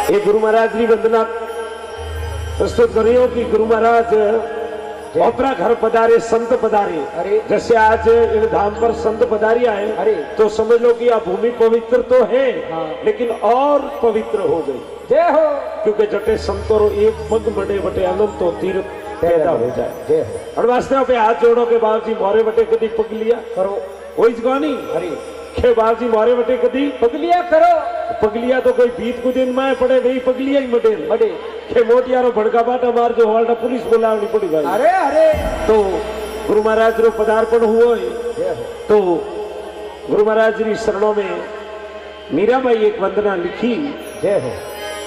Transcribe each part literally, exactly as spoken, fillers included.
ये गुरु महाराज की वंदना प्रस्तुत करियो कि गुरु महाराज अपना घर पधारे, संत पधारे। अरे जैसे आज इन धाम पर संत पधारी आए, अरे तो समझ लो कि यह भूमि पवित्र तो है, हाँ। लेकिन और पवित्र हो गई। जय हो। क्योंकि जटे संतों एक पग बड़े बटे अनंत तो तीर्थ पैदा हो जाए। जय हो। और वास्तव पे हाथ जोड़ो के बाबू जी मोरे बटे कदी पग लिया करो, वही जगानी। अरे के बाबू जी मोरे बटे कदी पग लिया करो, पग लिया तो कोई बीत को दिन में पड़े वही पग लिया ही मटे मटे के मोटियारो भड़का बाटा मार जो हॉल्टा पुलिस बुलावनी पड़ी भाई। अरे अरे तो गुरु महाराज रो पदार्पण हुओ तो गुरु महाराज जी शरणों में मीराबाई एक वंदना लिखी। जय हो।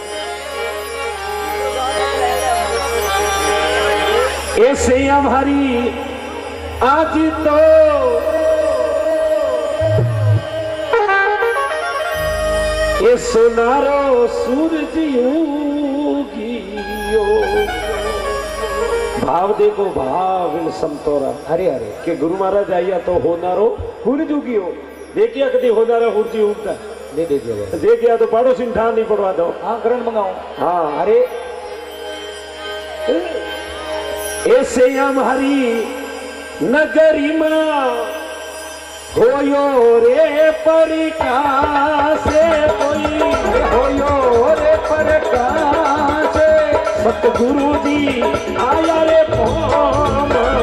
ऐसे हमारी आज तो ये सुनारो सूरज उगियो। भाव देखो भाव इन संतोरा। अरे अरे के गुरु महाराज आइया तो होनारो सूरज उगियो। देखिया कभी होनारा सूरज उगता नहीं देखिया, देखिया तो पड़ोसी ठान नहीं पड़वा दो। हाँ करण मंगाओ। हाँ अरे ऐसे हमारी नगरी माँ होयो रे परिकासे, कोई होयो रे परिकासे। सतगुरु जी आया रे पोम।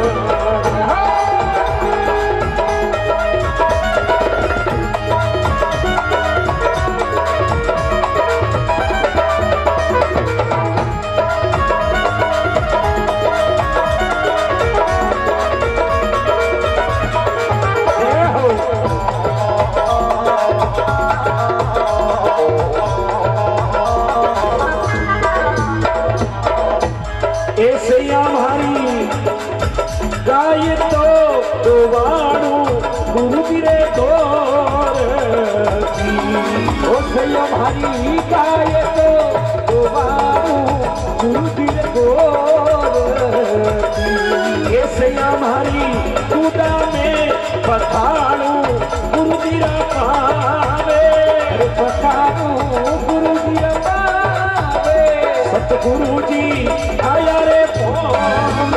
गाय तो दुवाड़ू गुरु गिरे तोर की, ओ सैया भारी गाय तो दुवाड़ू गुरु गिरे तोर की। ये सैया भारी कूदा में पठाड़ू गुरु गिरा पावे, पठाड़ू गुरु गिरा पावे। सतगुरु जी आया रे पोम।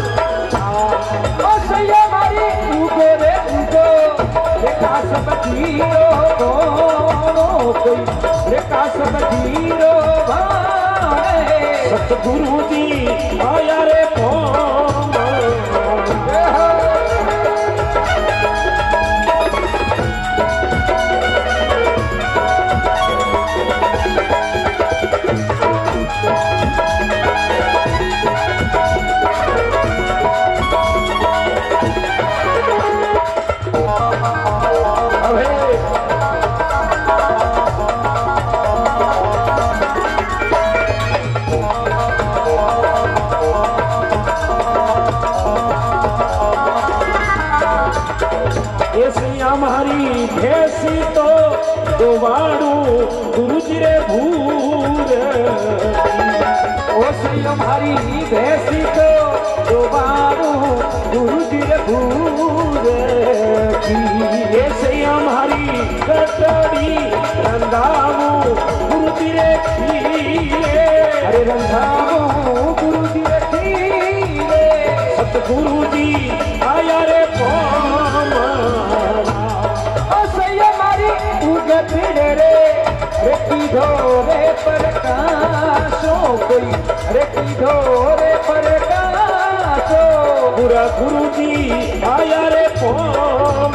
बधीरो कोई रेखा सब धीरो भावे। सतगुरु जी आया रे पोम। हमारी भैसी तो दुवाड़ू गुरु जी रे भूर। ओ श्री हमारी भैसी तो दुवाड़ू गुरु जी रे भूर की। ऐसे हमारी कटड़ी रंधाऊ गुरु जी रे खीरे। अरे रंधाऊ गुरु जी रे खीरे। सतगुरु जी आया रे पोम। रे ढोरे प्रकाशो कोई रे ढोरे प्रकाशो। पूरा गुरु जी आया रे पोम।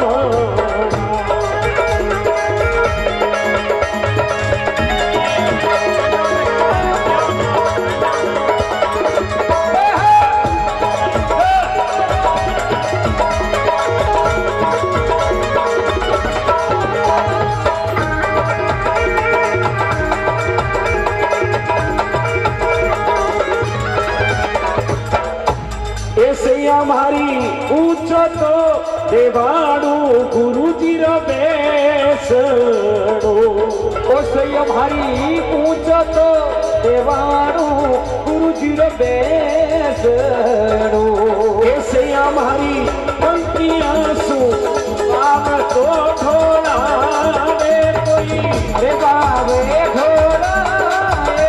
हमारी ऊंचो तो देवाड़ू गुरु जी रो बेसड़ो। ओ सही हमारी ऊंचो तो देवाड़ू गुरु जी रो बेसड़ो। ऐसे हमारी पंक्तियां सु आम तो ढोला रे कोई। अरे बाबे ढोला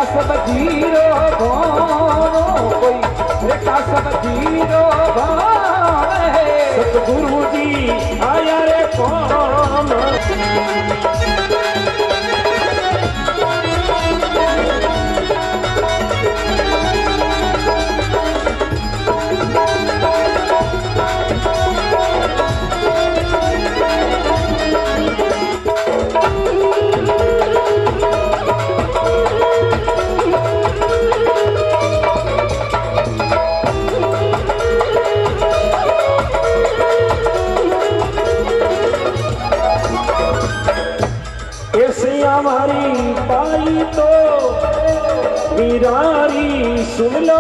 सब जीरो भानो कोई रेखा सब जीरो भान है सतगुरु जी आया रे कौन हमारी पाई तो मीरारी सुन लो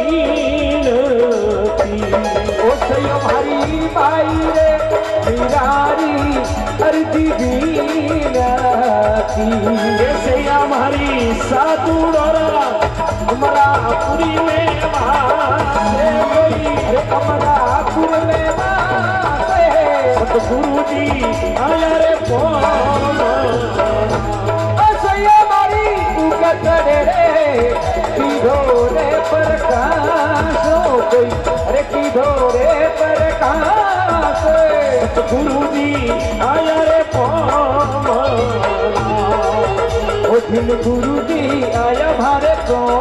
बीनती ओ सही हमारी पाई रे मीरारी अर्जी बीनती जैसे हमारी साधु डोरा अमरापुरी में वासे कोई अमरापुर में वासे सतगुरु जी आया रे कौन किधोरे प्रकाशो कोई अरे किधोरे प्रकाश गुरु जी आया रे ओ दिन गुरु जी आया भारे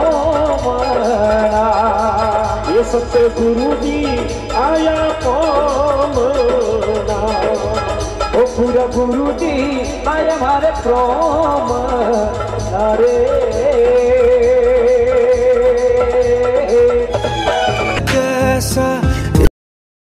कोमना ये सत्य गुरु जी आया कोमना ओ पूरा गुरु जी आया भारे प्रोम रे